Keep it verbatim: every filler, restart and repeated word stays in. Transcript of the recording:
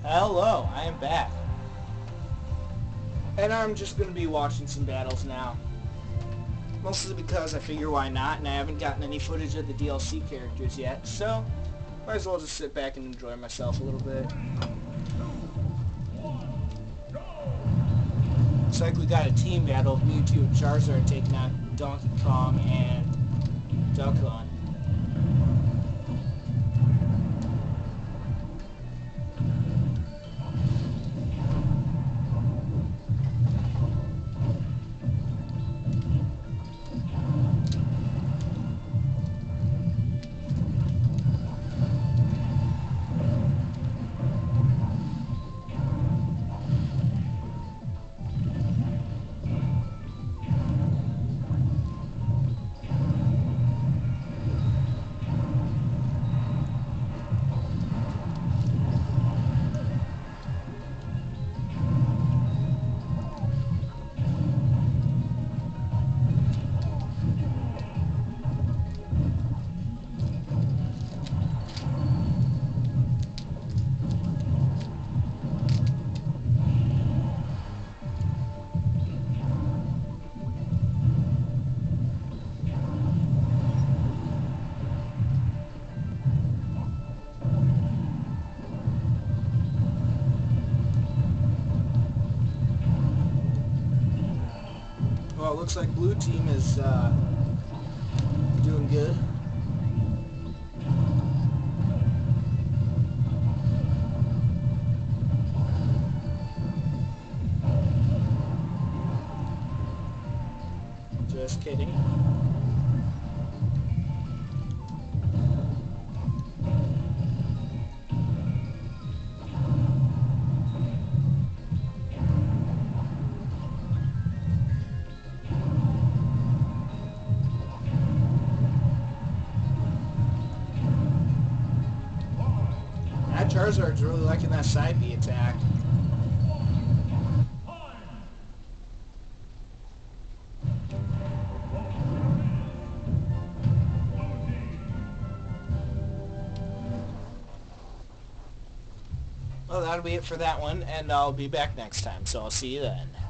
Hello, I am back. And I'm just going to be watching some battles now. Mostly because I figure why not, and I haven't gotten any footage of the D L C characters yet, so might as well just sit back and enjoy myself a little bit. Looks like we got a team battle of Mewtwo and Charizard taking on Donkey Kong and Duck Hunt. Well, it looks like blue team is uh, doing good. Just kidding. That Charizard's really liking that side B attack. Well, that'll be it for that one, and I'll be back next time, so I'll see you then.